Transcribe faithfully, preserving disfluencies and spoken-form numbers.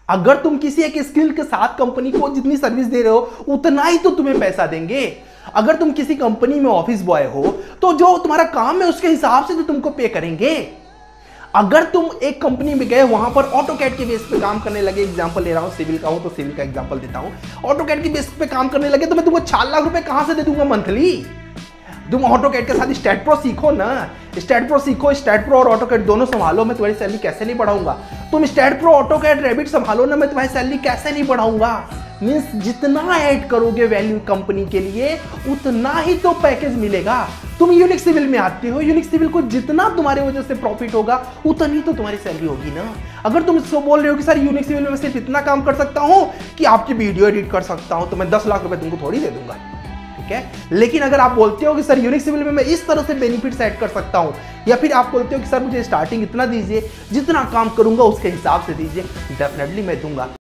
अगर तुम किसी एक स्किल के साथ कंपनी को जितनी सर्विस दे रहे हो उतना ही तो तुम्हें पैसा देंगे। अगर तुम किसी कंपनी में ऑफिस बॉय हो तो जो तुम्हारा काम है उसके हिसाब से तो तुमको पे करेंगे। अगर तुम एक कंपनी में गए, वहां पर ऑटोकैड के बेस पे काम करने लगे, एग्जांपल ले रहा हूं, सिविल का हूं तो सिविल का एग्जांपल देता हूं, ऑटोकैड के बेस पे काम करने लगे तो मैं तुमको चार लाख रुपए कहां से दे दूंगा मंथली। तुम ऑटोकैड के साथ स्टैट प्रो सीखो ना, स्टैट प्रो सीखो, स्टैट प्रो और ऑटोकैड दोनों संभालो, मैं तुम्हारी सैलरी कैसे नहीं बढ़ाऊंगा। तुम स्टैट प्रो, ऑटोकैड, रैबिट संभालो ना, मैं तुम्हारी सैलरी कैसे नहीं बढ़ाऊंगा। मींस जितना ऐड करोगे वैल्यू कंपनी के लिए उतना ही तो पैकेज मिलेगा। तुम यूनिक सिविल में आते हो, यूनिक सिविल को जितना तुम्हारे वजह से प्रॉफिट होगा उतनी तो तुम्हारी सैलरी होगी ना। अगर तुम इसको बोल रहे हो कि सर यूनिक सिविल में सिर्फ इतना काम कर सकता हूं कि आपकी वीडियो एडिट कर सकता हूं, तो मैं दस लाख रुपए तुमको थोड़ी दे दूंगा, ठीक है। लेकिन अगर आप बोलते हो कि सर यूनिक सिविल में मैं इस तरह से बेनिफिट्स ऐड कर सकता हूं, या फिर आप बोलते हो कि सर मुझे स्टार्टिंग इतना दीजिए, जितना काम करूंगा उसके हिसाब से दीजिए, डेफिनेटली मैं दूंगा।